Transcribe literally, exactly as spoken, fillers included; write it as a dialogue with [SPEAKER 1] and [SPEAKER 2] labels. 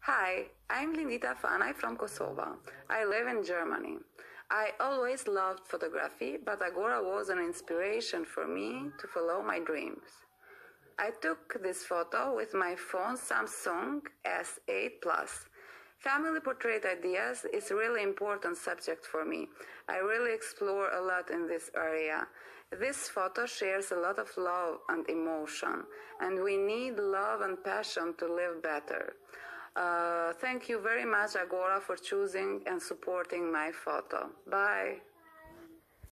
[SPEAKER 1] Hi, I'm Lindita Fanaj from Kosovo. I live in Germany. I always loved photography, but Agora was an inspiration for me to follow my dreams. I took this photo with my phone Samsung S eight Plus. Family portrait ideas is a really important subject for me. I really explore a lot in this area. This photo shares a lot of love and emotion, and we need love and passion to live better. Uh, thank you very much, Agora, for choosing and supporting my photo. Bye.